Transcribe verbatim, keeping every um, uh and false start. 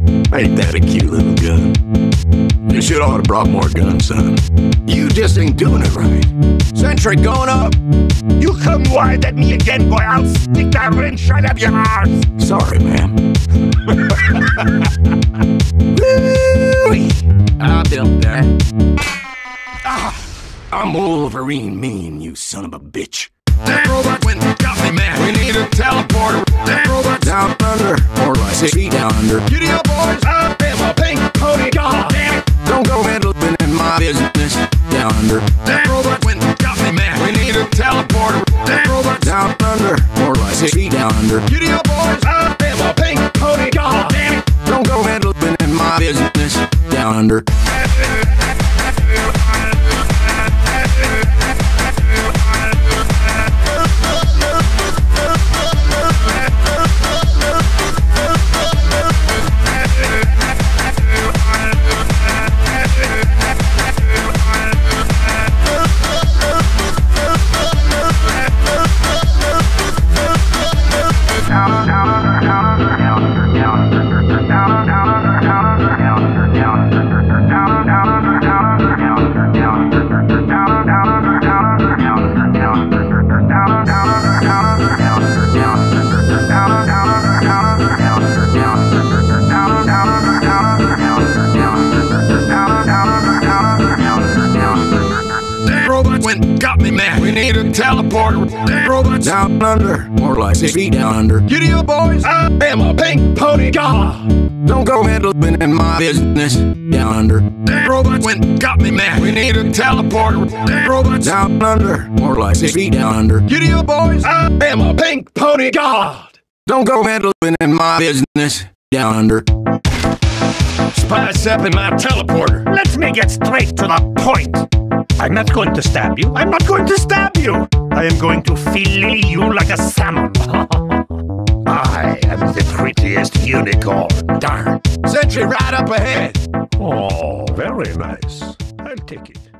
Ain't that a cute little gun? You should ought to brought more guns, son. You just ain't doing it right. Sentry going up. You come wide at me again, boy. I'll stick that wrench right up your arse. Sorry, ma'am. Woo-wee. I built that. Ah, I'm Wolverine mean, you son of a bitch. That robot went and got me, man. We need a teleporter. That robot's down under, or like six feet down under. Giddy up, boys. I am a pink pony. God damn it. Don't go meddling in my business. Down under. That robot went and got me, man. We need a teleporter. That robot's down under, or like six feet down under. Giddy up, boys. I am a pink pony. God damn it. Don't go meddling in my business. Down under. We need a teleporter. That robot's down under, more like six feet down under. Giddy up, boys. I am a pink pony. God. Don't go meddling in my business. Down under. That robot went and got me, man. We need a teleporter. That robot's down under, more like six feet down under. Giddy up, boys. I am a pink pony. God. Don't go meddling in my business. Down under. Spice up in my teleporter. Let me get straight to the point. I'm not going to stab you. I'm not going to stab you. I am going to fillet you like a salmon. I am the prettiest unicorn. Darn. Sentry right up ahead. Oh, very nice. I'll take it.